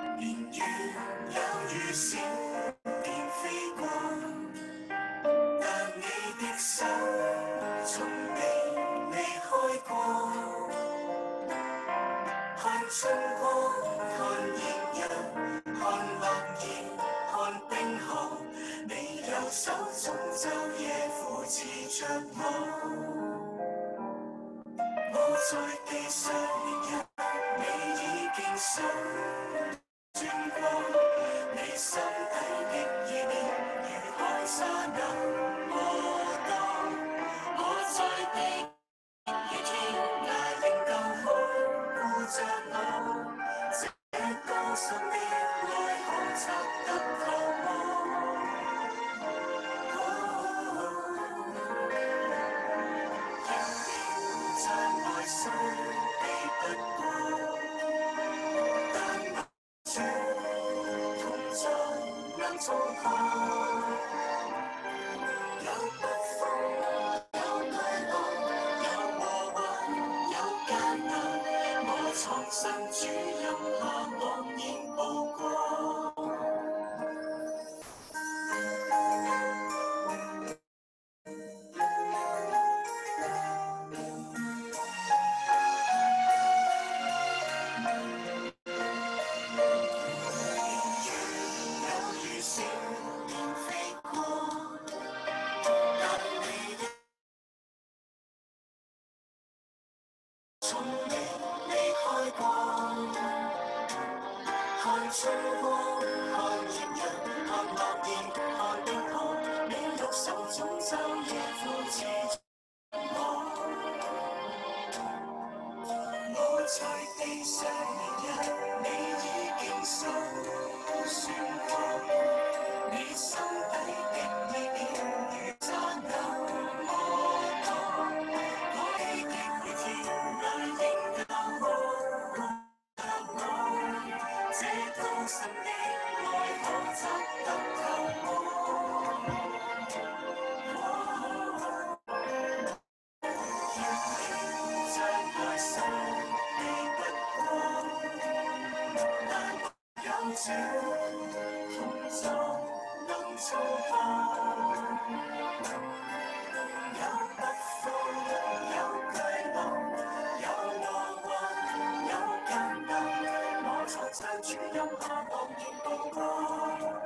年月有如閃電飛過，但你的手從未離開過。看春光，看豔陽，看落葉，看冰河，你右手中晝夜扶持着我。我在地上年日，你已經數算過，你心底的意念如海沙那麼多。我在地與天涯仍舊看顧着我，這高深的愛可測得透麼？在內心避不過，但我主同在能衝破。有北風，有巨浪，有禍患，有艱難，我藏身主蔭下，昂然步過。從未離開過，看春光，看豔陽，看落葉，看冰河，你右手中晝夜扶持我。我在地上年日，你已經數算過，你心底的意念如沙那麼多。我記憶如天涯仍舊看着我，這高深的愛可測得透麼？在內心避不過，但有主同在能衝破。有北風，有巨浪，有禍患，有艱難，我藏身主蔭下，昂然步過。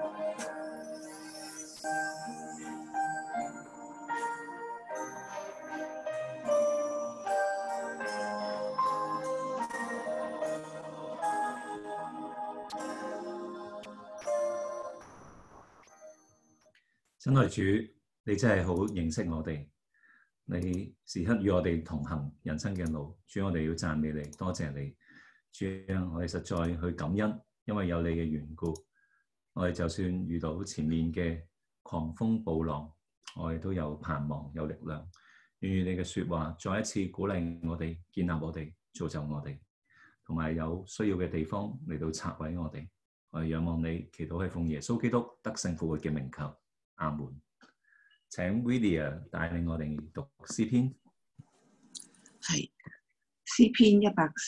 親愛主，你真係好認識我哋，你時刻與我哋同行人生嘅路。主，我哋要讚美你，多謝你。主，我哋實在去感恩，因為有你嘅緣故，我哋就算遇到前面嘅狂風暴浪，我哋都有盼望，有力量。願你嘅說話再一次鼓勵我哋，建立我哋，造就我哋，同埋有需要嘅地方嚟到拆毀我哋。我哋仰望你，祈禱係奉耶穌基督得勝復活嘅名求。阿門。請 Willia 帶領我哋讀詩篇。 係詩篇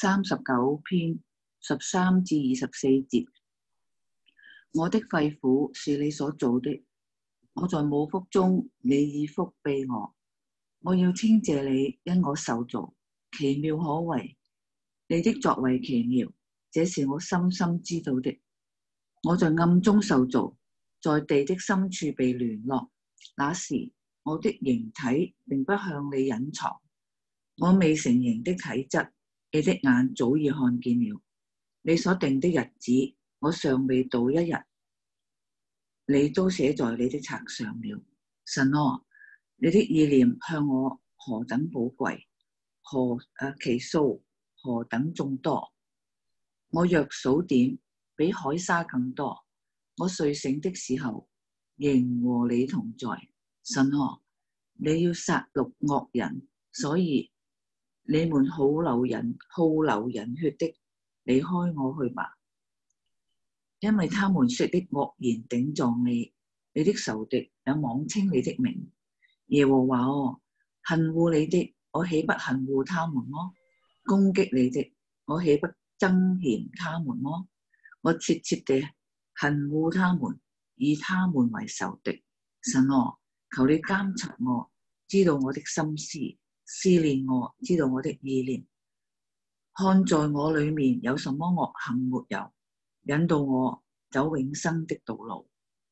139篇13至24節。我的肺腑是你所造的，我在母腹中，你以福庇我。我要稱謝你，因我受造奇妙可畏，你的作為奇妙，這是我深深知道的。我在暗中受造，在地的深處被聯絡，那時我的形體並不向你隱藏。我未成形的體質，你的眼早已看見了。你所定的日子，我尚未到一日，你都寫在你的冊上了。神啊，你的意念向我何等寶貴，其數何等眾多。我若數點，比海沙更多。我睡醒的時候，仍和你同在。神啊，你要殺戮惡人，所以你們好流人血的，離開我去吧。因為他們說的惡言頂撞你，你的仇敵也妄稱你的名。耶和華哦，恨惡你的，我豈不恨惡他們麼？攻擊你的，我豈不憎嫌他們麼？ 我切切地恨惡他們，以他們為仇敵。神啊，求你監察我，知道我的心思，試煉我，知道我的意念，看在我裡面有什麼惡行沒有，引導我走永生的道路。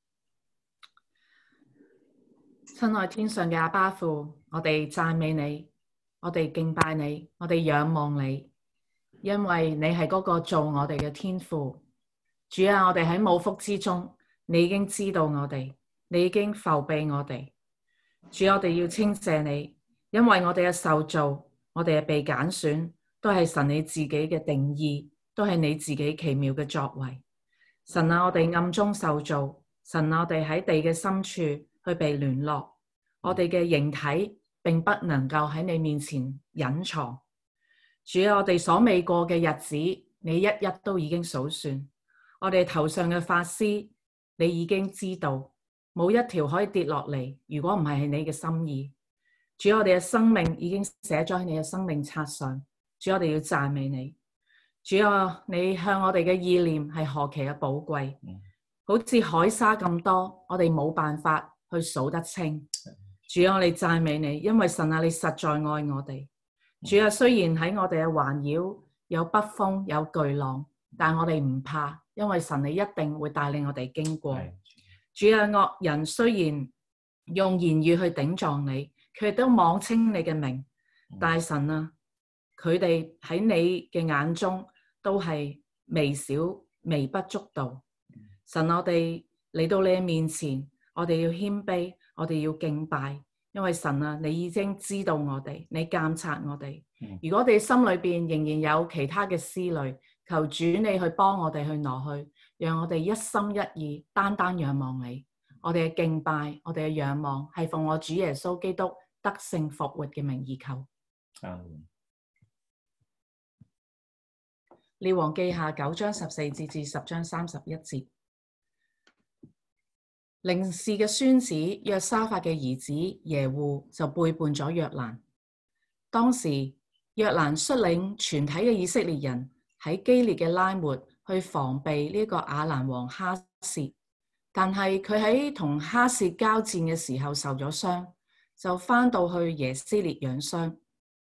親愛天上嘅阿爸父，我哋讚美你，我哋敬拜你，我哋仰望你，因為你係嗰個做我哋嘅天父。主啊，我哋喺母腹之中，你已經知道我哋，你已經覆庇我哋。主，我哋要稱謝你，因為我哋嘅受造，我哋嘅被揀選，都係神你自己嘅定義，都係你自己奇妙嘅作為。神啊，我哋暗中受造，神啊，我哋喺地嘅深處去被聯絡，我哋嘅形體並不能夠喺你面前隱藏。主啊，我哋所未過嘅日子，你一一都已經數算。我哋頭上嘅髮絲，你已經知道，冇一條可以跌落嚟。如果唔係你嘅心意，主，我哋嘅生命已經寫咗喺你嘅生命冊上。主，我哋要讚美你。主啊，你向我哋嘅意念係何其嘅寶貴，好似海沙咁多，我哋冇辦法去數得清。主啊，我哋讚美你，因為神啊，你實在愛我哋。主啊，雖然喺我哋嘅環繞有北風有巨浪，但我哋唔怕，因為神你一定會帶領我哋經過。主啊，惡人雖然用言語去頂撞你，佢哋都妄稱你嘅名，但神啊，佢哋喺你嘅眼中都係微小、微不足道。神，我哋嚟到你嘅面前，我哋要謙卑，我哋要敬拜，因為神啊，你已經知道我哋，你監察我哋。如果我哋心裏邊仍然有其他嘅思慮，求主你去幫我哋去挪去，讓我哋一心一意單單仰望你。我哋嘅敬拜，我哋嘅仰望，係奉我主耶穌基督得勝復活嘅名義求。列王記下9章14節至10章31節。寧示嘅孫子約沙法嘅兒子耶戶就背叛咗約蘭。當時約蘭率領全體嘅以色列人喺基列嘅拉末去防備呢個亞蘭王哈薛，但係佢喺同哈薛交戰嘅時候受咗傷，就返到去耶斯列養傷。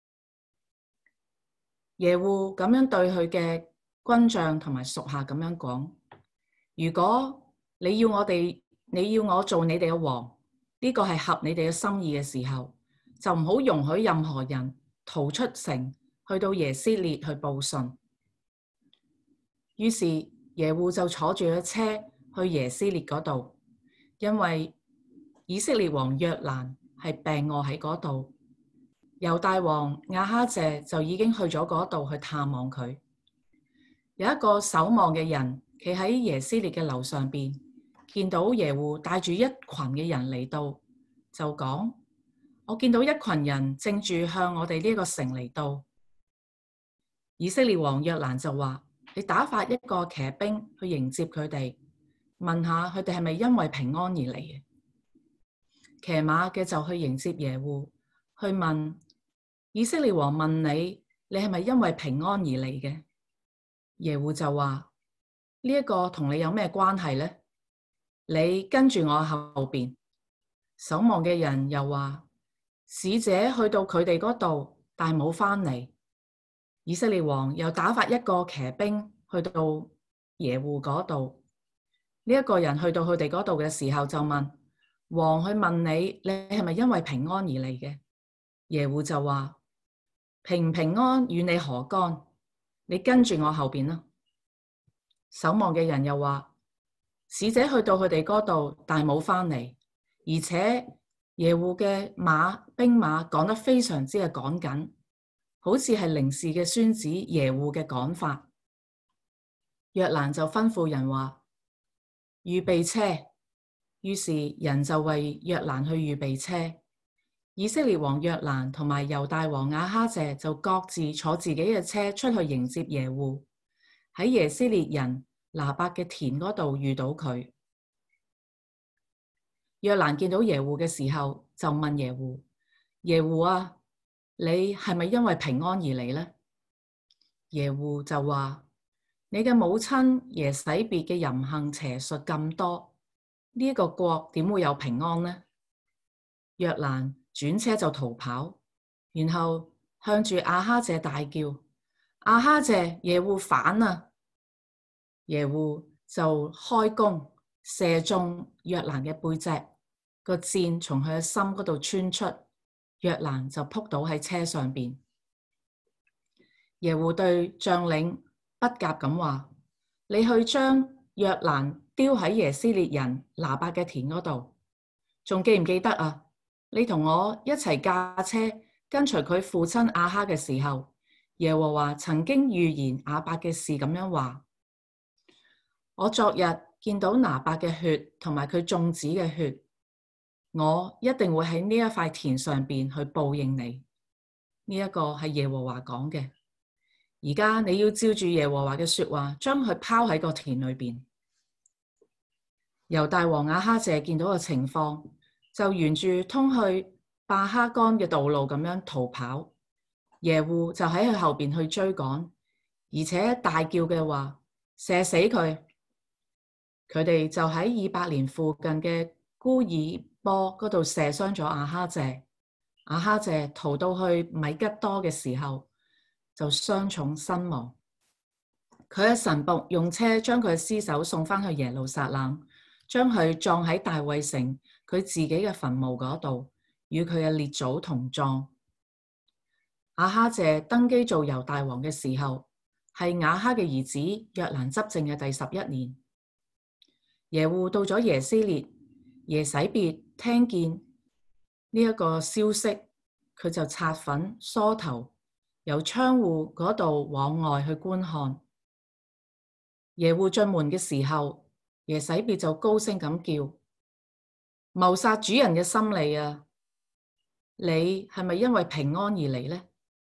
耶戶咁樣對佢嘅軍將同埋屬下咁樣講：如果你要我做你哋嘅王，呢個係合你哋嘅心意嘅時候，就唔好容許任何人逃出城去到耶斯列去報信。於是耶戶就坐住咗車去耶斯列嗰度，因為以色列王約蘭係病臥喺嗰度，猶大王亞哈謝就已經去咗嗰度去探望佢。有一個守望嘅人企喺耶斯列嘅樓上邊，見到耶戶帶住一群嘅人嚟到，就講：我見到一群人正住向我哋呢個城嚟到。以色列王約蘭就話：你打發一個騎兵去迎接佢哋，問下佢哋係咪因為平安而嚟嘅。騎馬嘅就去迎接耶戶，去問以色列王問你係咪因為平安而嚟嘅？耶戶就話：呢一個同你有咩關係呢？你跟住我後邊。守望嘅人又話：使者去到佢哋嗰度，但冇返嚟。以色列王又打發一個騎兵去到耶戶嗰度。呢一個人去到佢哋嗰度嘅時候就問王，去問你係咪因為平安而嚟嘅？耶戶就話：平唔平安與你何干？你跟住我後邊啦。守望嘅人又話：使者去到佢哋嗰度，但冇返嚟，而且耶戶嘅兵馬趕得非常之趕緊，好似係寧示嘅孫子耶戶嘅趕法。約蘭就吩咐人話：預備車。於是人就為約蘭去預備車。以色列王約蘭同埋猶大王亞哈謝就各自坐自己嘅車出去迎接耶戶，喺耶斯列人拿伯嘅田嗰度遇到佢。約蘭見到耶戶嘅時候就問耶戶：耶戶啊，你係咪因為平安而嚟呢？耶戶就話： 你嘅母親耶洗別嘅淫行邪術咁多，呢一個國點會有平安呢？約蘭轉車就逃跑，然後向住亞哈謝大叫：亞哈謝，耶戶反啊！耶戶就開弓射中約蘭嘅背脊，個箭從佢嘅心嗰度穿出，約蘭就撲倒喺車上邊。耶戶對將領畢甲咁話：你去將約蘭丟喺耶斯列人拿伯嘅田嗰度，仲記唔記得啊？你同我一齊駕車跟隨佢父親亞哈嘅時候，耶和華曾經預言亞伯嘅事咁樣話：我昨日見到拿伯嘅血同埋佢眾子嘅血，我一定會喺呢一塊田上邊去報應你。呢一個係耶和華講嘅。而家你要照住耶和華嘅說話，將佢拋喺個田裏邊。猶大王亞哈謝見到個情況，就沿住通去巴哈干嘅道路咁樣逃跑。耶戶就喺佢後邊去追趕，而且大叫嘅話：射死佢！佢哋就喺以伯蓮附近嘅孤爾波嗰度射傷咗亞哈謝。亞哈謝逃到去米吉多嘅時候，就傷重身亡。佢嘅臣僕用車將佢嘅屍首送翻去耶路撒冷，將佢葬喺大衛城佢自己嘅墳墓嗰度，與佢嘅列祖同葬。亞哈謝登基做猶大王嘅時候，係亞哈嘅兒子約蘭執政嘅第11年。耶戶到咗耶斯列，耶洗別聽見呢一個消息，佢就擦粉梳頭，由窗戶嗰度往外去觀看。耶戶進門嘅時候，耶洗別就高聲咁叫：謀殺主人嘅心理啊！你係咪因為平安而嚟呢？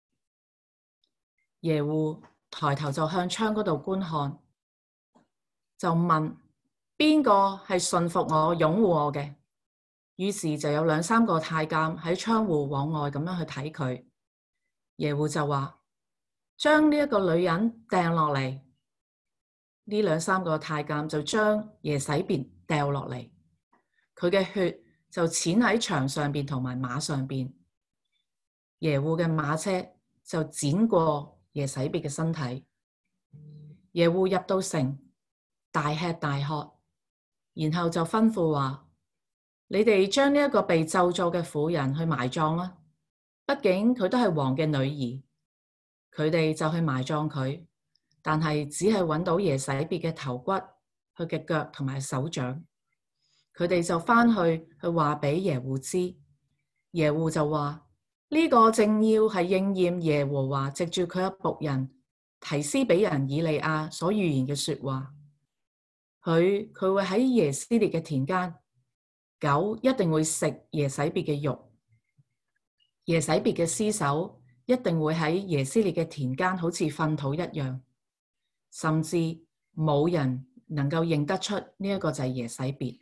耶戶抬頭就向窗嗰度觀看，就問：邊個係順服我、擁護我嘅？於是就有2、3個太監喺窗戶往外咁樣去睇佢。耶戶就話：將呢一個女人掟落嚟。呢2、3個太監就將耶洗別掉落嚟，佢嘅血就濺喺牆上邊同埋馬上邊。耶戶嘅馬車就剪過耶洗別嘅身體。耶戶入到城，大吃大喝，然後就吩咐話：你哋將呢一個被咒詛嘅婦人去埋葬啦，畢竟佢都係王嘅女兒。佢哋就去埋葬佢，但係只係揾到耶洗別嘅頭骨、佢嘅腳同埋手掌。佢哋就翻去話俾耶戶知，耶戶就話：呢個正要係應驗耶和華藉住佢嘅僕人提斯比人以利亞所預言嘅說話。佢會喺耶斯列嘅田間，狗一定會食耶洗別嘅肉，耶洗別嘅屍首一定會喺耶斯列嘅田間好似糞土一樣，甚至冇人能夠認得出呢一個就係耶洗別。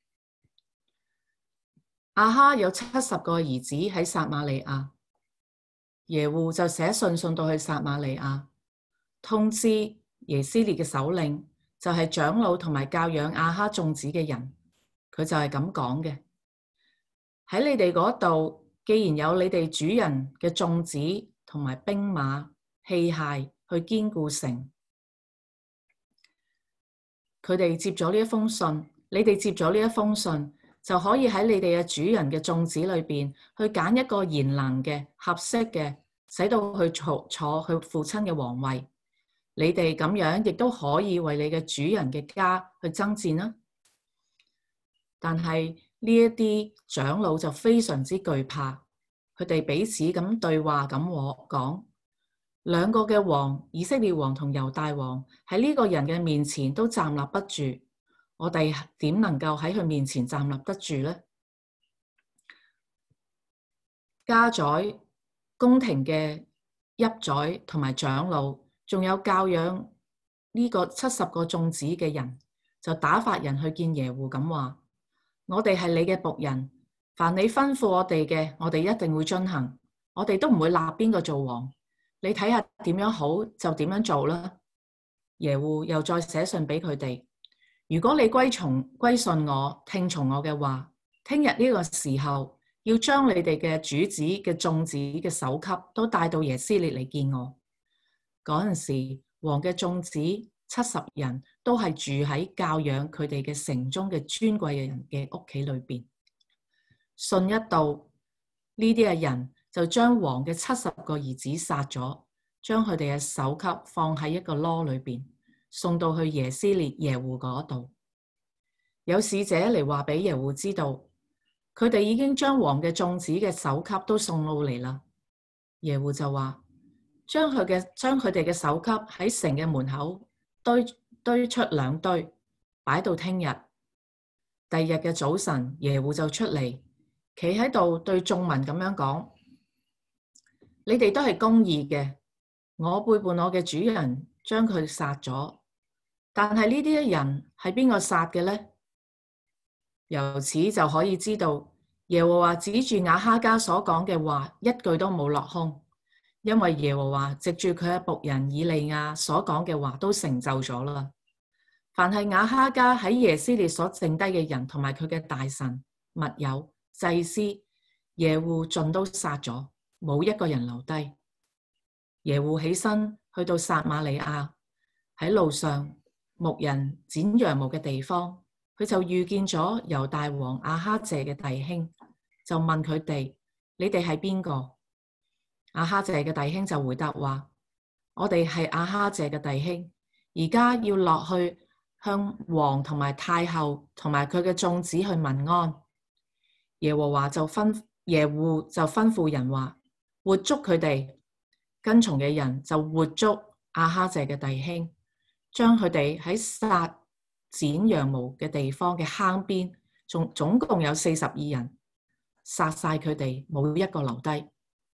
亞哈有70個兒子喺撒瑪利亞，耶戶就寫信送到去撒瑪利亞，通知耶斯列嘅首領，就係長老同埋教養亞哈眾子嘅人，佢就係咁講嘅：喺你哋嗰度，既然有你哋主人嘅眾子同埋兵馬器械去堅固城，佢哋接咗呢一封信，你哋接咗呢一封信，就可以喺你哋嘅主人嘅眾子裏邊去揀一個賢能嘅、合適嘅，使到去坐佢父親嘅皇位。你哋咁樣亦都可以為你嘅主人嘅家去爭戰啦。但係呢一啲長老就非常之懼怕，佢哋彼此咁對話咁講：2個嘅王，以色列王同猶大王喺呢個人嘅面前都站立不住，我哋點能夠喺佢面前站立得住呢？家宰、宮廷嘅邑宰同埋長老，仲有教養呢個70個眾子嘅人，就打發人去見耶戶咁話：我哋係你嘅僕人，凡你吩咐我哋嘅，我哋一定會遵行，我哋都唔會立邊個做王。你睇下點樣好就點樣做啦。 耶戶又再寫信俾佢哋，如果你歸順我，聽從我嘅話，聽日呢個時候要將你哋嘅主子嘅眾子嘅首級都帶到耶斯列嚟見我。嗰陣時，王嘅眾子70人都係住喺教養佢哋嘅城中嘅尊貴嘅人嘅屋企裏邊。信一到，呢啲嘅人就將王嘅70個兒子殺咗，將佢哋嘅首級放喺一個籮裏邊，送到去耶斯列耶戶嗰度。有使者嚟話俾耶戶知道，佢哋已經將王嘅眾子嘅首級都送到嚟啦。耶戶就話，將佢哋嘅首級喺城嘅門口堆出2堆，擺到聽日。第二日嘅早晨，耶戶就出嚟，企喺度對眾民咁樣講：你哋都係公義嘅，我背叛我嘅主人，將佢殺咗。但係呢啲人係邊個殺嘅呢？由此就可以知道，耶和華指住亞哈家所講嘅話，一句都冇落空，因為耶和華藉住佢嘅僕人以利亞所講嘅話都成就咗啦。凡係亞哈家喺耶斯列所剩低嘅人，同埋佢嘅大臣、密友、祭司，耶戶盡都殺咗，冇一個人留低。耶戶起身去到撒瑪利亞，喺路上牧人剪羊毛嘅地方，佢就遇見咗猶大王亞哈謝嘅弟兄，就問佢哋：你哋係邊個？亞哈謝嘅弟兄就回答話：我哋係亞哈謝嘅弟兄，而家要落去向王同埋太后同埋佢嘅眾子去問安。耶戶就吩咐人話：活捉佢哋。跟從嘅人就活捉亞哈謝嘅弟兄，將佢哋喺殺剪羊毛嘅地方嘅坑邊，總共有42人，殺晒佢哋，冇一個留低。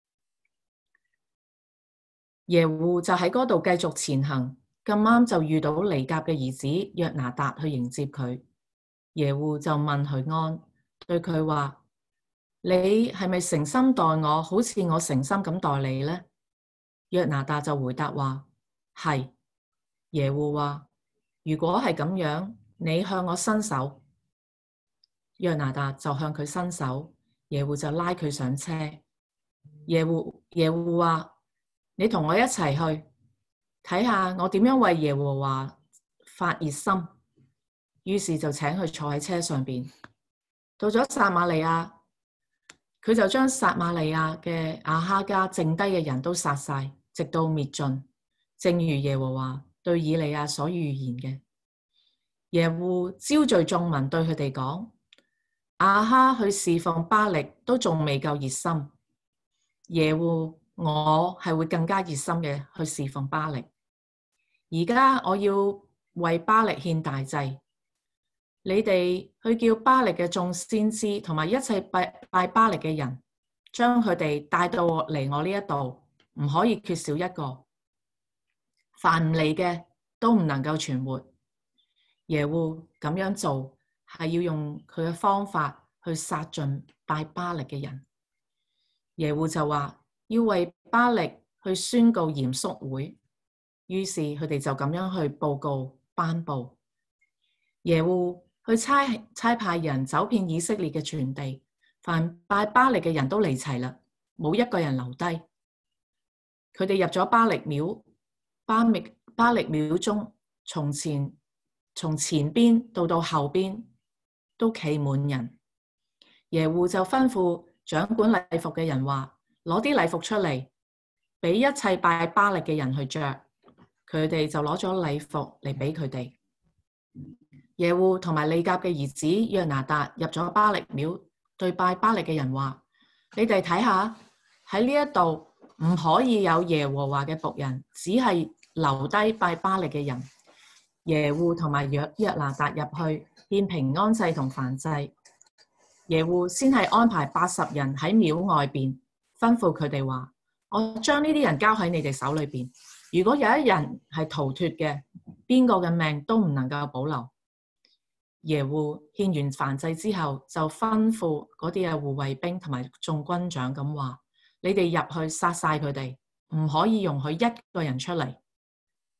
耶戶就喺嗰度繼續前行，咁啱就遇到尼甲嘅兒子約拿達去迎接佢。耶戶就問佢安，對佢話：你係咪誠心待我，好似我誠心咁待你呢？約拿達就回答話：係。耶戶話：如果係咁樣，你向我伸手。約拿達就向佢伸手，耶戶就拉佢上車。耶戶話：你同我一齊去睇下我點樣為耶和華發熱心。於是就請佢坐喺車上邊。到咗撒瑪利亞，佢就將撒瑪利亞嘅亞哈家剩低嘅人都殺晒，直到滅盡，正如耶和華對以利亞所預言嘅。耶戶招聚眾民對佢哋講：亞哈去侍奉巴力都仲未夠熱心，耶戶我係會更加熱心嘅去侍奉巴力。而家我要為巴力獻大祭，你哋去叫巴力嘅眾先知同埋一切拜巴力嘅人，將佢哋帶到嚟我呢一度，唔可以缺少一個，凡唔嚟嘅都唔能夠存活。耶戶咁樣做係要用佢嘅方法去殺盡拜巴力嘅人。耶戶就話要為巴力去宣告嚴肅會，於是佢哋就咁樣去報告頒布。耶戶去差派人走遍以色列嘅全地，凡拜巴力嘅人都嚟齊啦，冇一個人留低。佢哋入咗巴力廟，巴力廟中從前邊到後邊都企滿人。耶戶就吩咐掌管禮服嘅人話：攞啲禮服出嚟，俾一切拜巴力嘅人去着。佢哋就攞咗禮服嚟俾佢哋。耶戶同埋利甲嘅兒子約拿達入咗巴力廟，對拜巴力嘅人話：你哋睇下，喺呢一度唔可以有耶和華嘅僕人，只係留低拜巴力嘅人。耶戶同埋約拿達入去獻平安祭同燔祭。耶戶先係安排80人喺廟外邊，吩咐佢哋話：我將呢啲人交喺你哋手裏邊，如果有一人係逃脫嘅，邊個嘅命都唔能夠保留。耶戶獻完燔祭之後，就吩咐嗰啲嘅護衛兵同埋眾軍長咁話：你哋入去殺晒佢哋，唔可以容許一個人出嚟。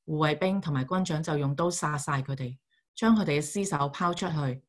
護衛兵同埋軍長就用刀殺晒佢哋，將佢哋嘅屍首拋出去，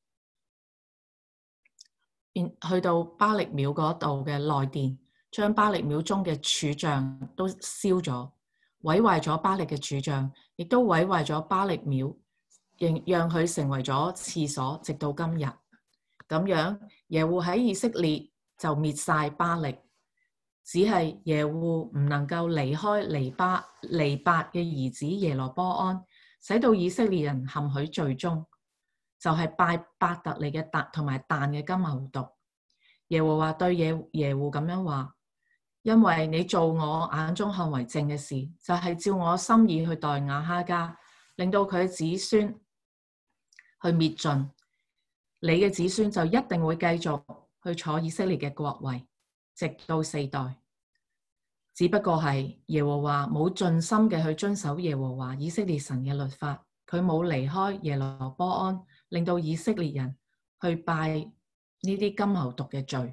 去到巴力廟嗰度嘅內殿，將巴力廟中嘅柱像都燒咗，毀壞咗巴力嘅柱像，亦都毀壞咗巴力廟，讓佢成為咗廁所，直到今日。咁樣耶戶喺以色列就滅晒巴力，只係耶戶唔能夠離開尼八嘅兒子耶羅波安，使到以色列人陷喺罪中，就係拜伯特利嘅同埋但嘅金牛犢。耶和華對耶戶咁樣話：因為你做我眼中看為正嘅事，就係照我心意去待亞哈家，令到佢嘅子孫去滅盡，你嘅子孫就一定會繼續去坐以色列嘅國位，直到4代。只不過係耶和華冇盡心嘅去遵守耶和華以色列神嘅律法，佢冇離開耶羅波安，令到以色列人去拜呢啲金牛犢嘅罪。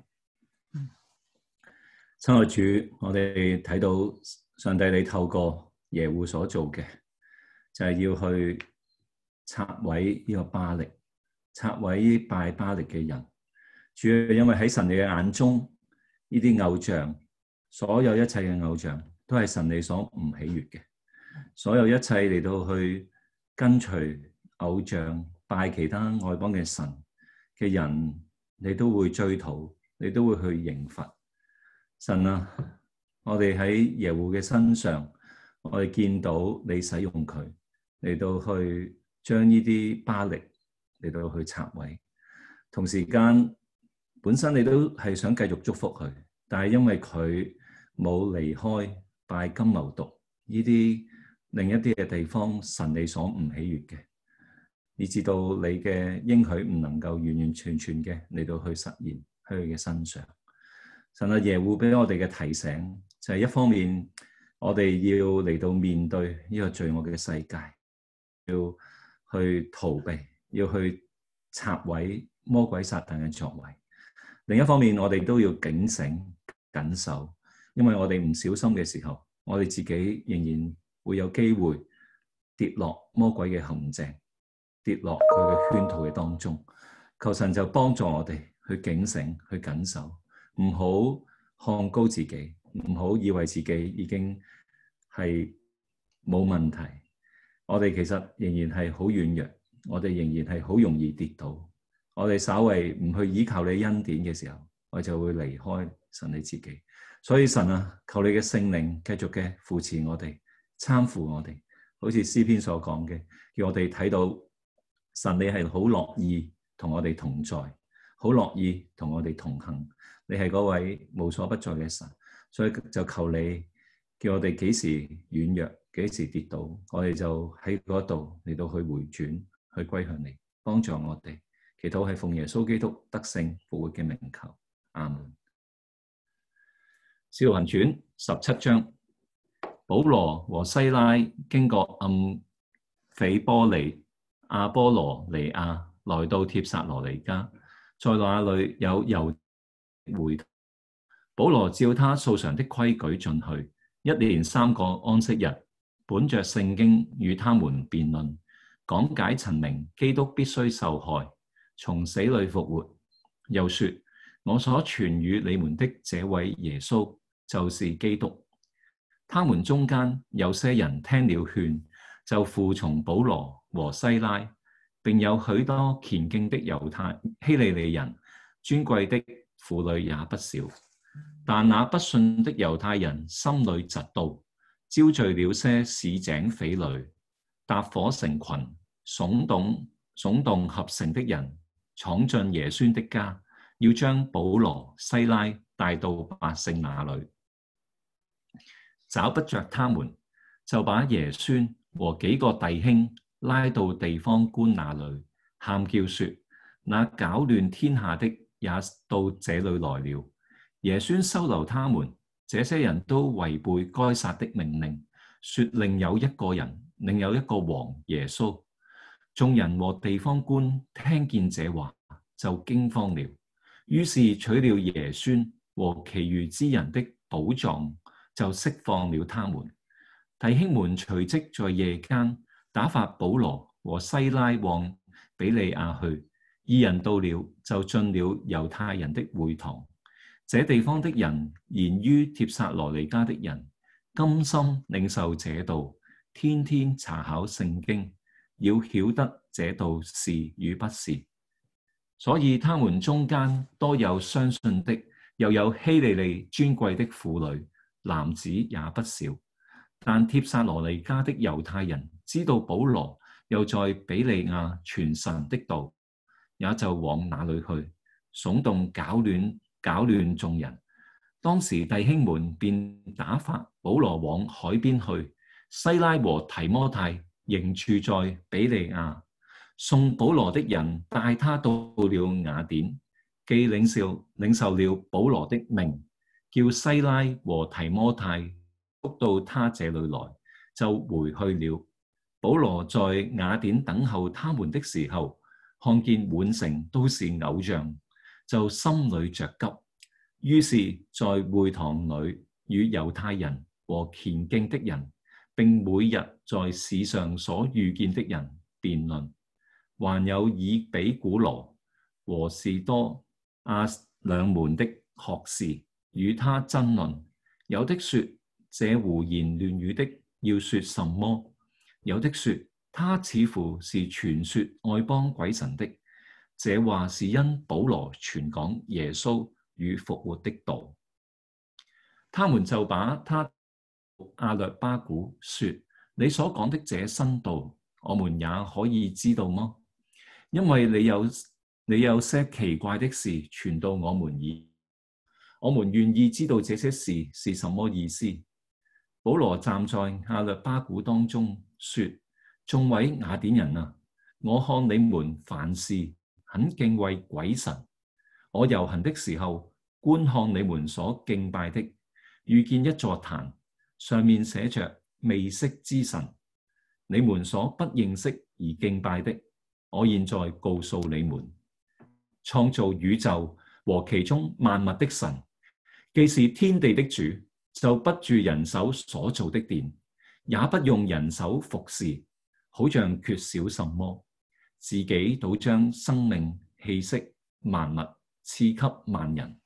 親愛主，我哋睇到上帝你透過耶戶所做嘅，就係要去拆毀呢個巴力，拆毀拜巴力嘅人。主要因為喺神你嘅眼中，呢啲偶像，所有一切嘅偶像都係神你所唔喜悅嘅。所有一切嚟到去跟隨偶像，拜其他外邦嘅神嘅人，你都會追討，你都會去刑罰。神啊，我哋喺耶戶嘅身上，我哋見到你使用佢嚟到去將呢啲巴力嚟到去拆毀，同時間本身你都係想繼續祝福佢，但係因為佢冇離開拜金牛犢呢啲另一啲嘅地方，神你所唔喜悅嘅，以至到你嘅應許唔能夠完完全全嘅嚟到去實現喺佢嘅身上。神啊，耶戶俾我哋嘅提醒就係一方面，我哋要嚟到面對呢個罪惡嘅世界，要去逃避，要去拆毀魔鬼撒旦嘅作為。另一方面，我哋都要警醒謹守，因為我哋唔小心嘅時候，我哋自己仍然會有機會跌落魔鬼嘅陷阱，跌落佢嘅圈套嘅當中。求神就幫助我哋去警醒，去謹守。唔好看高自己，唔好以為自己已經係冇問題。我哋其實仍然係好軟弱，我哋仍然係好容易跌倒。我哋稍為唔去依靠你恩典嘅時候，我就會離開神你自己。所以神啊，求你嘅聖靈繼續嘅扶持我哋，攙扶我哋，好似詩篇所講嘅，叫我哋睇到神你係好樂意同我哋同在，好樂意同我哋同行。你係嗰位無所不在嘅神，所以就求你叫我哋幾時軟弱，幾時跌倒，我哋就喺嗰度嚟到去回轉，去歸向你，幫助我哋。祈禱係奉耶穌基督得勝復活嘅名求，阿門。使徒行傳17章，保羅和西拉經過暗斐波里、亞波羅尼亞，來到帖撒羅尼迦，在那裡有猶會，保羅照他素常的規矩進去，一連3個安息日，本着聖經與他們辯論，講解陳明基督必須受害，從死裡復活。又說：我所傳與你們的這位耶穌就是基督。他們中間有些人聽了勸，就服從保羅和西拉，並有許多虔敬的猶太希利尼人，尊貴的婦女也不少。但那不信的猶太人心裡嫉妒，招聚了些市井匪類，搭伙成群，聳動合城的人，闖進耶孫的家，要將保羅、西拉帶到百姓那裡。找不着他們，就把耶孫和幾個弟兄拉到地方官那裡，喊叫說：那攪亂天下的也到這裡來了。耶孫收留他們，這些人都違背該撒的命令，說另有一個人，另有一個王耶穌。眾人和地方官聽見這話，就驚慌了，於是取了耶孫和其餘之人的寶藏，就釋放了他們。 弟兄們隨即在夜間打發保羅和西拉往比利亞去。二人到了，就進了猶太人的會堂。這地方的人言於帖撒羅尼迦的人，甘心領受這道，天天查考聖經，要曉得這道是與不是。所以他們中間多有相信的，又有希利尼尊貴的婦女，男子也不少。但帖撒羅尼迦的猶太人知道保羅又在比利亞傳神的道，也就往那裏去，聳動攪亂眾人。當時弟兄們便打發保羅往海邊去，西拉和提摩太仍住在比利亞。送保羅的人帶他到了雅典，既領受了保羅的命，叫西拉和提摩太捉到他這裏來，就回去了。保羅在雅典等候他們的時候，看見滿城都是偶像，就心裏着急，於是在會堂裏與猶太人和虔敬的人，並每日在市上所遇見的人辯論。還有以比古羅和士多亞兩門的學士與他爭論，有的說這胡言亂語的要說什麼，有的說他似乎是傳說外邦鬼神的，這話是因保羅傳講耶穌與復活的道。他們就把他亞略巴古說，你所講的這新道，我們也可以知道麼？因為你有些奇怪的事傳到我們耳，我們願意知道這些事是什麼意思。保羅站在亞略巴古當中說，眾位雅典人啊，我看你們凡事很敬畏鬼神。我遊行的時候，觀看你們所敬拜的，遇見一座壇，上面寫着未識之神，你們所不認識而敬拜的。我現在告訴你們，創造宇宙和其中萬物的神，既是天地的主，就不住人手所造的殿，也不用人手服侍，好像缺少什麼，自己倒將生命氣息萬物賜給萬人。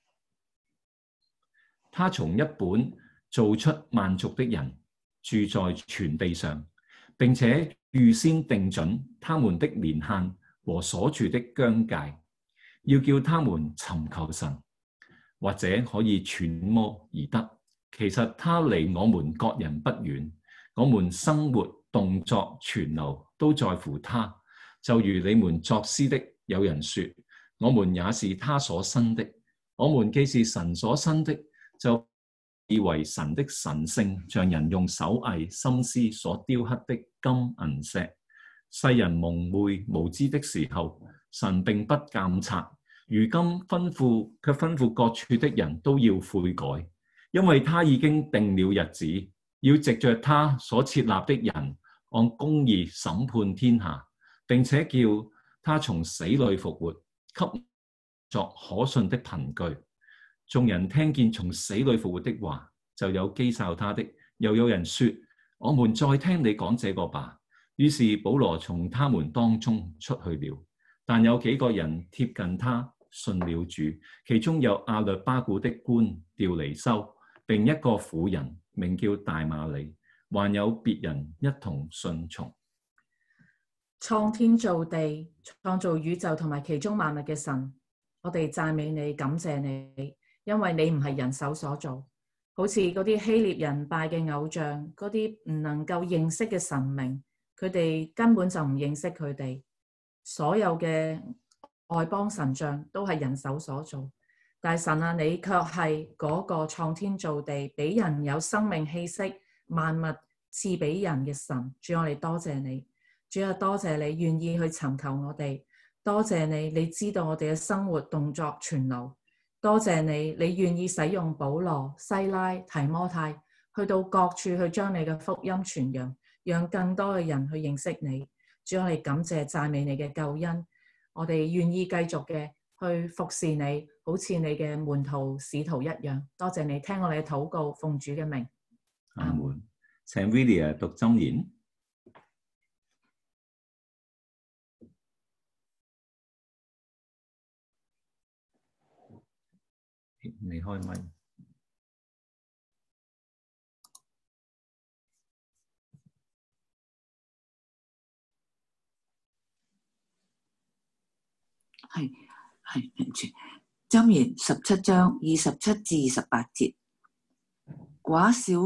他從一本造出萬族的人，住在全地上，並且預先定準他們的年限和所住的疆界，要叫他們尋求神，或者可以揣摩而得。其實他離我們各人不遠，我們生活動作存留都在乎他。就如你們作詩的有人說，我們也是他所生的。我們既是神所生的，就以為神的神性像人用手藝心思所雕刻的金銀石。世人蒙昧無知的時候，神並不監察。如今吩咐各處的人都要悔改，因為他已經定了日子，要藉着他所設立的人按公義審判天下，並且叫他從死裏復活，給作可信的憑據。眾人聽見從死裏復活的話，就有譏誚他的，又有人說，我們再聽你講這個吧。於是保羅從他們當中出去了，但有幾個人貼近他，信了主，其中有亞略巴古的官調尼修，並一個婦人名叫大馬利，還有別人一同信從。 創天造地、創造宇宙同埋其中萬物嘅神，我哋讚美你、感謝你，因為你唔係人手所做，好似嗰啲希臘人拜嘅偶像，嗰啲唔能夠認識嘅神明，佢哋根本就唔認識佢哋。所有嘅外邦神像都係人手所做，但係神啊，你卻係嗰個創天造地，俾人有生命氣息、萬物賜俾人嘅神。主，我哋多謝你，主啊，多謝你願意去尋求我哋，多謝你，你知道我哋嘅生活動作存留，多謝你，你願意使用保羅、西拉、提摩太去到各處去將你嘅福音傳揚，讓更多嘅人去認識你。主，我哋感謝讚美你嘅救恩，我哋願意繼續嘅去服侍你，好似你嘅門徒使徒一樣。多謝你聽我哋嘅禱告，奉主嘅名， 阿門。 請 Vilia 讀箴言。你開咪。 係，對唔住。箴言17章27至28節，寡少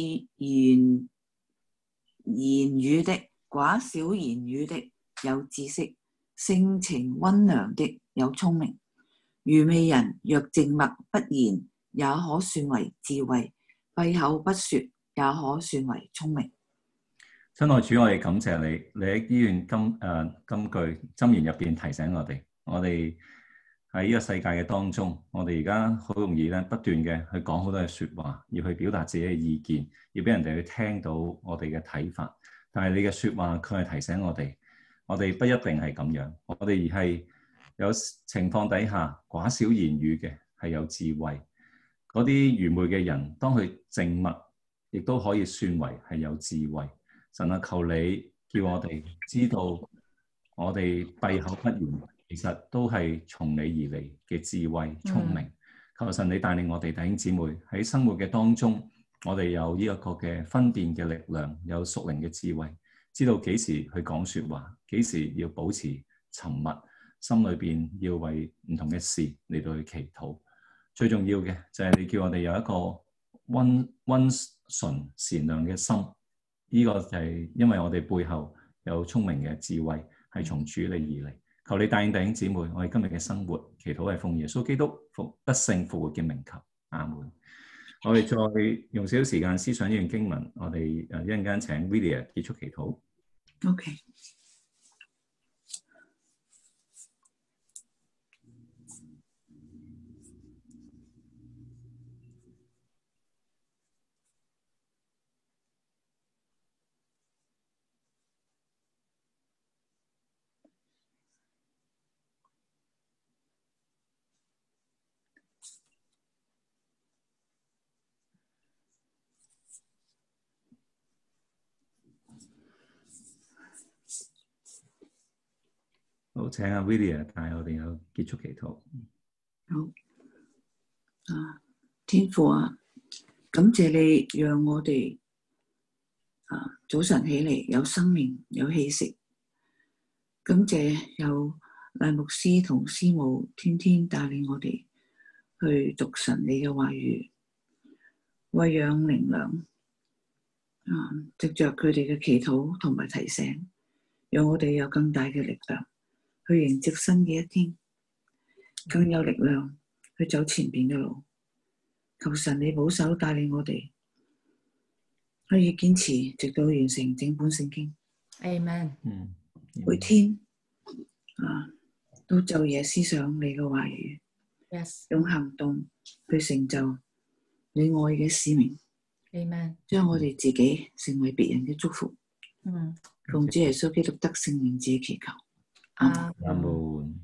言語的有知識，性情溫良的有聰明。愚昧人若靜默不言，也可算為智慧；閉口不說，也可算為聰明。 親愛主，我哋感謝你，你喺呢段金句箴言入邊提醒我哋喺呢個世界嘅當中，我哋而家好容易咧不斷嘅去講好多嘅説話，要去表達自己嘅意見，要俾人哋去聽到我哋嘅睇法。但係你嘅説話佢係提醒我哋不一定係咁樣，我哋而係有情況底下寡少言語嘅係有智慧。嗰啲愚昧嘅人，當佢靜默，亦都可以算為係有智慧。神啊，求你叫我哋知道，我哋閉口不言，其實都係從你而嚟嘅智慧聰明。求神你帶領我哋弟兄姊妹喺生活嘅當中，我哋有呢一個嘅分辨嘅力量，有屬靈嘅智慧，知道幾時去講說話，幾時要保持沉默，心裏邊要為唔同嘅事嚟到去祈禱。最重要嘅就係你叫我哋有一個溫順善良嘅心。呢個就係因為我哋背後有聰明嘅智慧，係從主你而嚟。求你帶領弟兄姊妹，我哋今日嘅生活祈禱係奉耶穌基督得勝復活嘅名求，阿門。我哋再用少少時間思想呢段經文，我哋一陣間請 Vilia 結束祈禱。 OK。 好，請阿 Vilia 帶我哋有結束祈禱。 好，天父啊，感謝你讓我哋早晨起嚟有生命有氣息，感謝有賴牧師同師母天天帶領我哋去讀神你嘅話語，餵養靈糧，藉着佢哋嘅祈禱同埋提醒，讓我哋有更大嘅力量去迎接新嘅一天，更有力量去走前邊嘅路。求神你保守帶領我哋，可以堅持直到完成整本聖經。 Amen。 每天都晝夜思想你嘅話語， Yes。 用行動去成就你愛嘅使命。 Amen。 將我哋自己成為別人嘅祝福。奉主耶穌基督得勝名字祈求。 阿門。